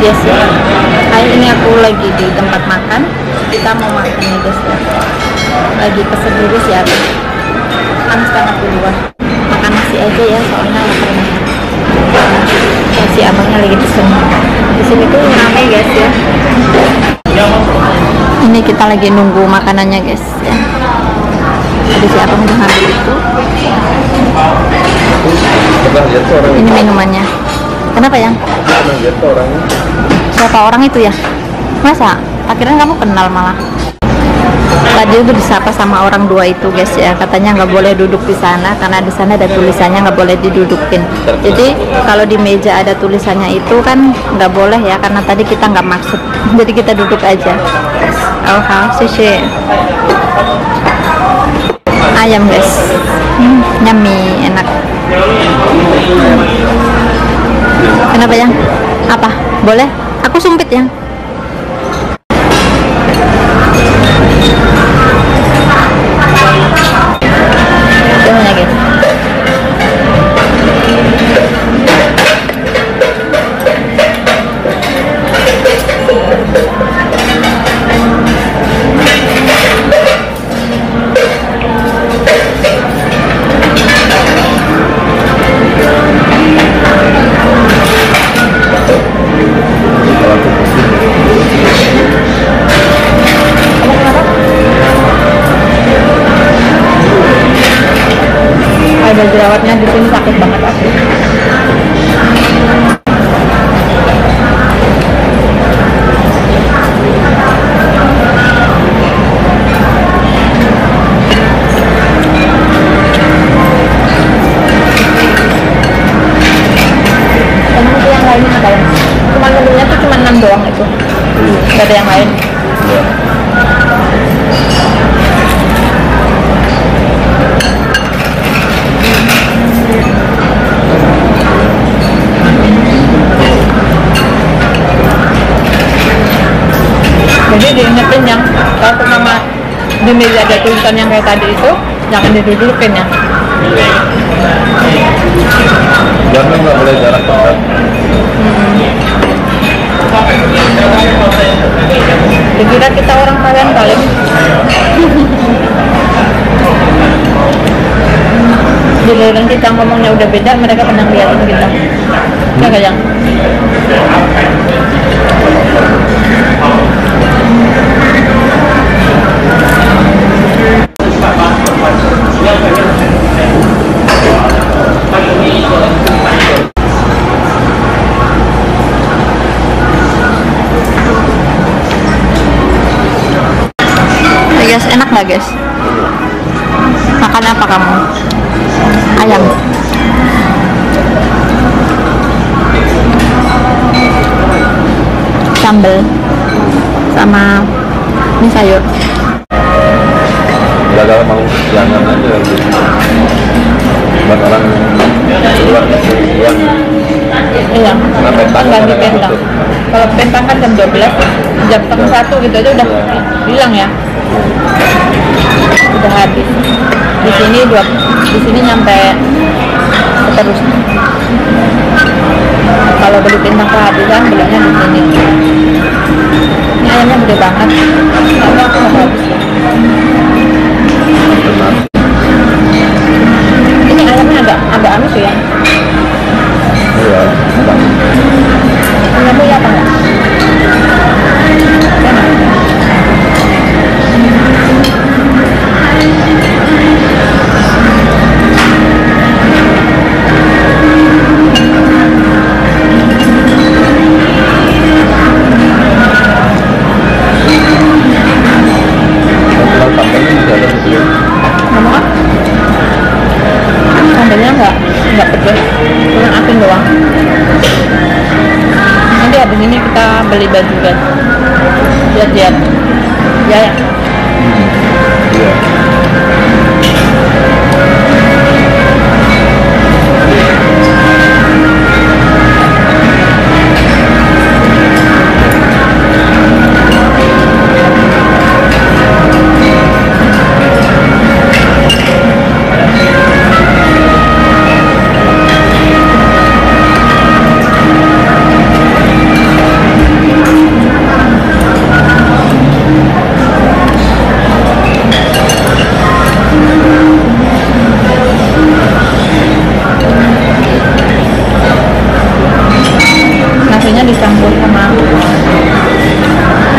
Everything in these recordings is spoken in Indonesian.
Yes ya. Hari ini aku lagi di tempat makan. Kita mau makan nih guys ya. Lagi pesen dulu sih aku. Kan setengah duluan. Makan nasi aja ya soalnya lapar banget. Si abangnya lagi pesen. Di sini tuh ramai guys ya. Ini kita lagi nunggu makanannya guys ya. Ada si abang udah ngambil itu. Ini minumannya. Kenapa yang? Siapa orang itu ya? Masa? Akhirnya kamu kenal malah. Tadi udah disapa sama orang dua itu guys ya. Katanya nggak boleh duduk di sana karena di sana ada tulisannya nggak boleh didudukin. Jadi kalau di meja ada tulisannya itu kan nggak boleh ya, karena tadi kita nggak maksud. Jadi kita duduk aja. Oh, sih. Ayam guys. Yummy, enak. Kenapa yang? Apa? Boleh? Aku sumpit yang. Gimana guys? Ada jerawatnya di sini, sakit banget aku. Emang itu yang lainnya ada ya? Cuma menunya tuh cuma 6 doang itu. Gak ada yang lain. Jadi diingetin yang kalau sama di meja ada tulisan yang kayak tadi itu jangan didudukin ya. Jangan, nggak boleh jarak dekat. Dikira kita orang kalian kali. Giliran kita ngomongnya udah beda, mereka pernah liatin kita. Ya kayak. Guys, enak nggak guys? Makan apa kamu? Ayam. Sambal sama ini sayur. Gagal mau jangan aja gitu. Buat orang luar. Iya. Kan ganti pentang. Kalau pentang kan jam 12, jam setengah 1 gitu aja udah hilang ya. Udah habis. Di sini nyampe terus. Kalau beli pentang kehabisan belinya di sini. Ini ayamnya gede banget. Tapi aku nggak habis. Ini ayamnya agak anu sih ya. Iya. Ayamnya ya apa enggak? Nggak pedes, cuma asin doang. Nanti habis ini kita beli baju guys, lihat-lihat ya ya.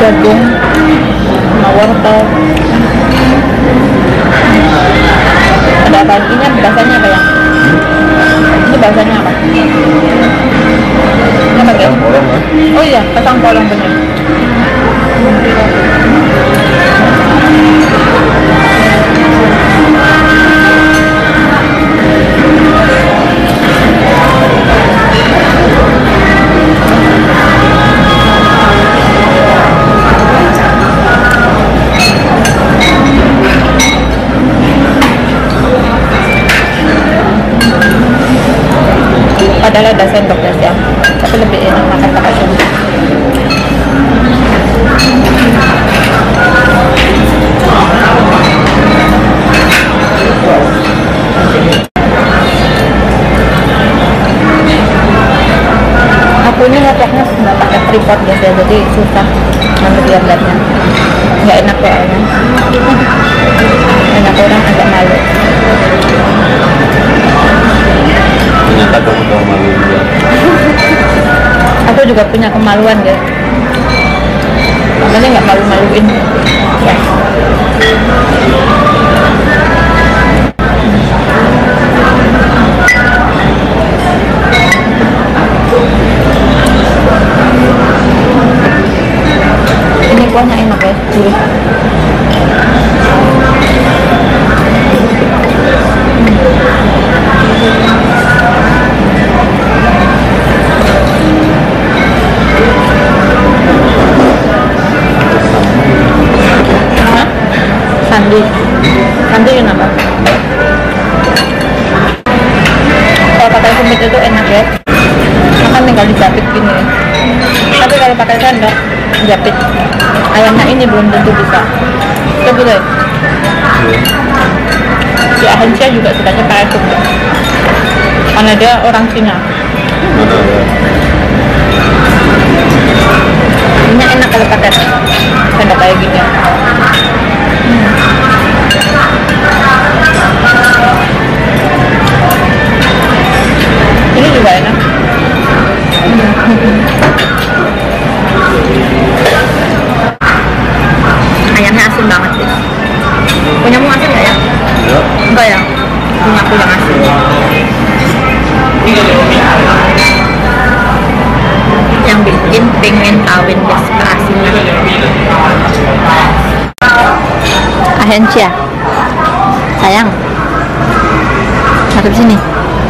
jagung sama wortel. Ada apa? Ini bahasanya apa ya? Ini bahasanya apa? Ini apa guys? Orang kan? Oh iya, kacang polong bener. Padahal ada sendok guys ya, tapi lebih enak makan pakai sendok. Aku ini ngeceknya nggak pakai tripod guys ya, jadi susah nanti lihat-lihatnya, nggak enak kayaknya. Banyak orang agak malu. Ternyata kamu tahu malu juga. Aku juga punya kemaluan ya, makanya nggak malu-maluin ya. Ini kuahnya enak ya, gurih. Sandi, sandi kenapa? Kalau pakai semit itu enak ya, makan tinggal dijapit gini. Tapi kalau pakai sendok japit ayamnya ini belum tentu bisa. Coba deh. Si Ahensia juga sukanya pakai semit, karena dia orang Cina. Ini enak kalau pakai sendok kayak gini. Ini juga enak. Ayamnya asin banget sih. Punyamu asin nggak ya? Ya. Enggak ya? Punya aku yang asin. Yang bikin pengen kawin guys keasingan. Ahensia, sayang, hadap sini.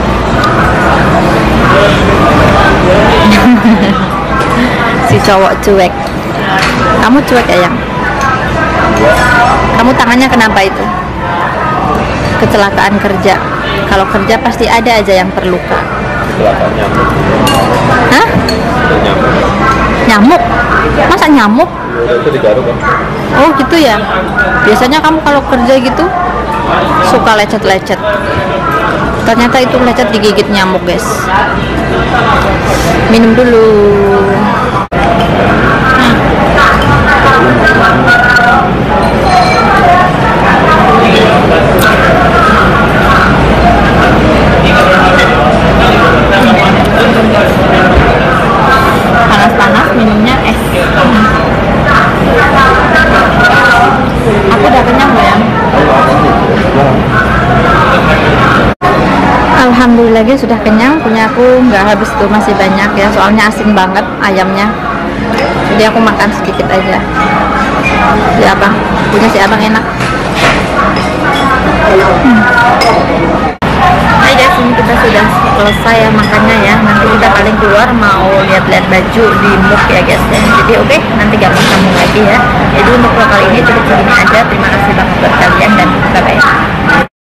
Si cowok cuek. Kamu cuek ya, yang? Kamu tangannya kenapa itu? Kecelakaan kerja. Kalau kerja pasti ada aja yang terluka. Kecelakaan nyamuk. Hah? Nyamuk. Nyamuk? Masa nyamuk? Itu digaruk kan? Oh gitu ya. Biasanya kamu kalau kerja gitu suka lecet-lecet. Ternyata itu lecet digigit nyamuk guys. Minum dulu. Panas-panas minumnya es. Aku udah kenyang loh ya. Alhamdulillah guys sudah kenyang. Punya aku nggak habis tuh, masih banyak ya, soalnya asin banget ayamnya, jadi aku makan sedikit aja. Si abang, punya si abang enak. Hai guys, ini kita sudah selesai ya makannya ya. Nanti kita paling keluar mau lihat-lihat baju di MUK ya guys ya. Jadi oke, nanti gak sambung lagi ya. Jadi untuk kali ini cukup segini aja. Terima kasih banget buat kalian dan bye bye.